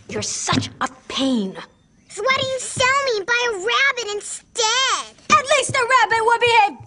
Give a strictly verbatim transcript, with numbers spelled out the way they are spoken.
You're such a pain. So why do you sell me and buy a rabbit instead? At least a rabbit would behave